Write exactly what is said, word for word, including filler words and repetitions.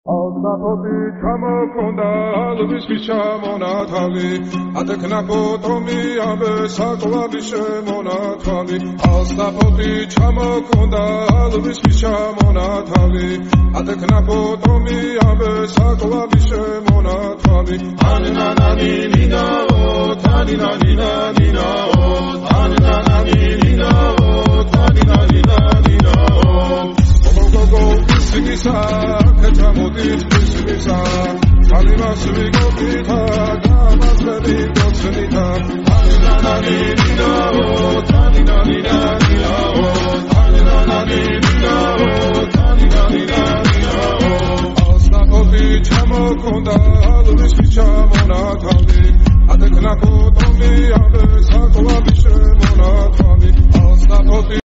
Alsapoti ჩამოქონდა ალვის შემონათალი ატექნა ბოტომი ამბე საკვები შემონათალი Alsapoti ჩამოქონდა ალვის შემონათალი ატექნა ბოტომი ამბე საკვები შემონათალი ანანანი ნინაო თანინანი ნინაო ანანანი ნინაო თანინანი ნინაო გოგო სიგისა Katamodit Pismisa, Alimas Vigopita, Damas Vigopita, Alinani Nidao, Taninani Nidao, Alinani Nidao, Taninani Nidao, Alsapoti Chamokonda, Alvis Chamonatali, Ateknapo Tomi, Abe Sakwa Bishemonatali, Alsapoti